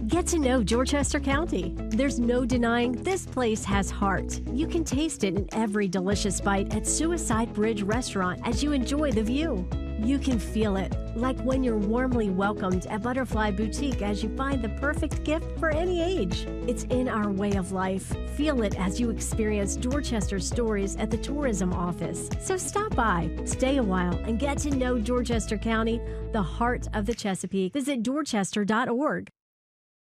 Get to know Dorchester County. There's no denying this place has heart. You can taste it in every delicious bite at Suicide Bridge Restaurant as you enjoy the view. You can feel it, like when you're warmly welcomed at Butterfly Boutique as you find the perfect gift for any age. It's in our way of life. Feel it as you experience Dorchester stories at the tourism office. So stop by, stay a while, and get to know Dorchester County, the heart of the Chesapeake. Visit dorchester.org.